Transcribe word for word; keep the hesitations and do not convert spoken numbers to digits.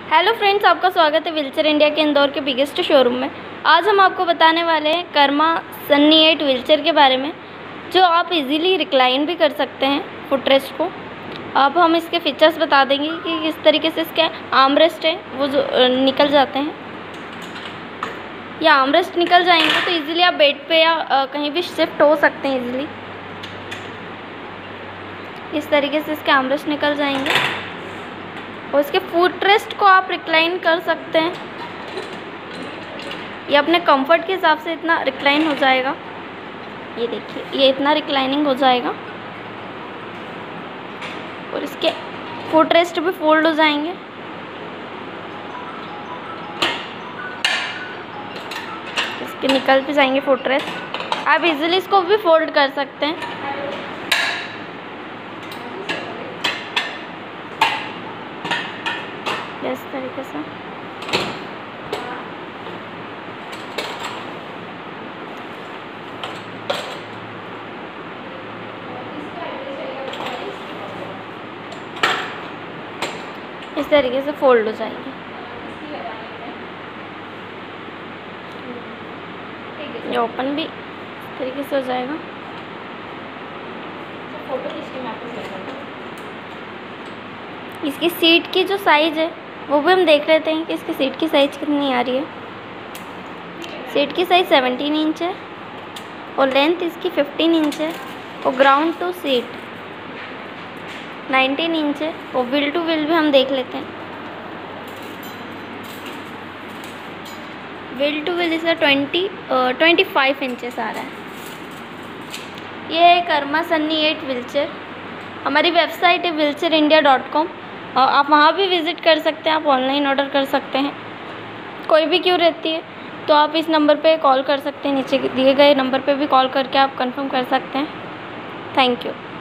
Hello friends, आपका स्वागत है व्हीलचेयर इंडिया के इंदौर के बिगेस्ट शोरूम में। आज हम आपको बताने वाले हैं कर्मा सन्नी एट व्हीलचेयर के बारे में, जो आप इजीली रिक्लाइन भी कर सकते हैं फुटरेस्ट को। अब हम इसके फीचर्स बता देंगे कि किस तरीके से इसके आर्मरेस्ट है वो जो निकल जाते हैं। या आर्मरेस्ट निकल जाएंगे तो इजीली आप बेड पे या कहीं भी शिफ्ट हो सकते हैं इजीली। इस तरीके से इसके आर्मरेस्ट निकल जाएंगे और इसके फुटरेस्ट को आप रिक्लाइन कर सकते हैं। ये अपने कंफर्ट के हिसाब से इतना रिक्लाइन हो जाएगा। ये देखिए, ये इतना रिक्लाइनिंग हो जाएगा और इसके फुटरेस्ट भी फोल्ड हो जाएंगे। इसके निकल भी जाएंगे फुटरेस्ट। आप इजीली इसको भी फोल्ड कर सकते हैं। इस तरीके से इस तरीके से फोल्ड हो जाएंगे। ये ओपन भी इस तरीके से हो जाएगा। इसकी सीट की जो साइज़ है वो भी हम देख लेते हैं कि इसकी सीट की साइज़ कितनी आ रही है। सीट की साइज़ सेवनटीन इंच है और लेंथ इसकी फिफ्टीन इंच है और ground to seat nineteen inch है और व्हील टू व्हील भी हम देख लेते हैं। व्हील टू व्हील इसका ट्वेंटी ट्वेंटी फाइव इंचेस आ रहा है। ये है कर्मा सन्नी एट व्हीलचेयर। हमारी वेबसाइट है व्हीलचेयर इंडिया डॉट कॉम। आप वहाँ भी विज़िट कर सकते हैं। आप ऑनलाइन ऑर्डर कर सकते हैं। कोई भी क्यों रहती है तो आप इस नंबर पे कॉल कर सकते हैं। नीचे दिए गए नंबर पे भी कॉल करके आप कंफर्म कर सकते हैं। Thank you.